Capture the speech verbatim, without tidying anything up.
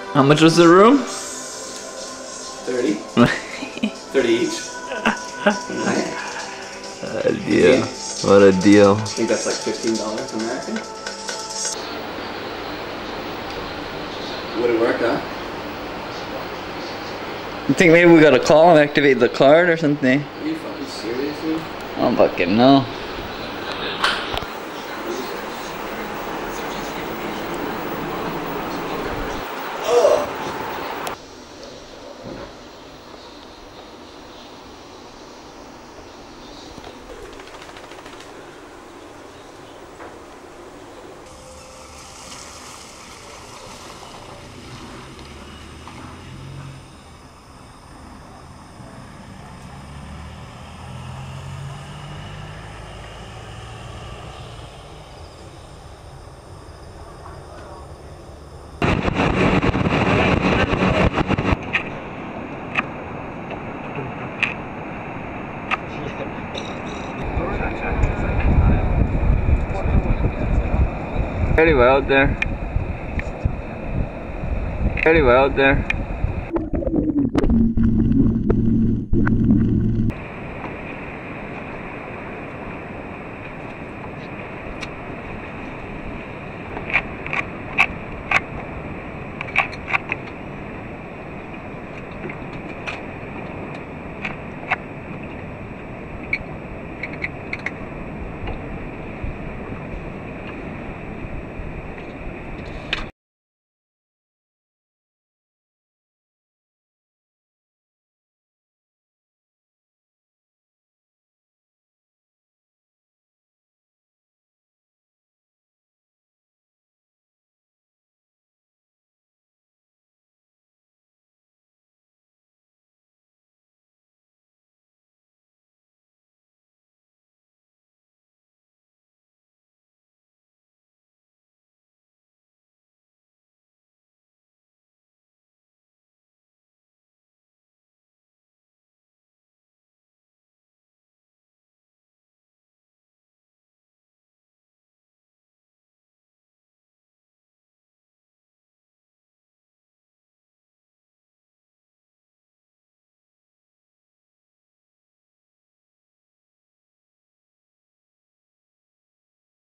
How much was the room? thirty. thirty each. A deal. What a deal. I think that's like fifteen dollars American. Would it work, huh? You think maybe we gotta call and activate the card or something? Are you fucking serious, dude? I don't fucking know. Anyway, out there. Anyway, out there.